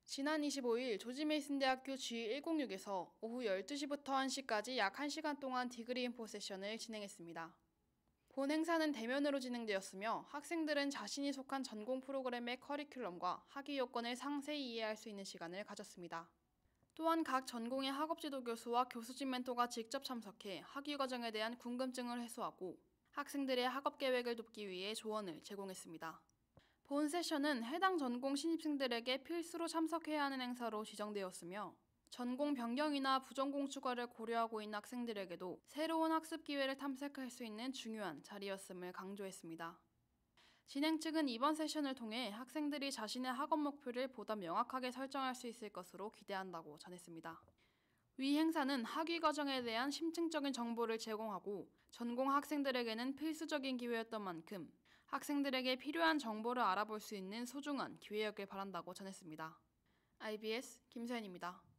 지난 25일 조지 메이슨 대학교 G106에서 오후 12시부터 1시까지 약 1시간 동안 디그리 인포 세션을 진행했습니다. 본 행사는 대면으로 진행되었으며 학생들은 자신이 속한 전공 프로그램의 커리큘럼과 학위 요건을 상세히 이해할 수 있는 시간을 가졌습니다. 또한 각 전공의 학업지도 교수와 교수진 멘토가 직접 참석해 학위 과정에 대한 궁금증을 해소하고 학생들의 학업 계획을 돕기 위해 조언을 제공했습니다. 본 세션은 해당 전공 신입생들에게 필수로 참석해야 하는 행사로 지정되었으며 전공 변경이나 부전공 추가를 고려하고 있는 학생들에게도 새로운 학습 기회를 탐색할 수 있는 중요한 자리였음을 강조했습니다. 진행 측은 이번 세션을 통해 학생들이 자신의 학업 목표를 보다 명확하게 설정할 수 있을 것으로 기대한다고 전했습니다. 위 행사는 학위 과정에 대한 심층적인 정보를 제공하고 전공 학생들에게는 필수적인 기회였던 만큼 학생들에게 필요한 정보를 알아볼 수 있는 소중한 기회였길 바란다고 전했습니다. IBS 김서연입니다.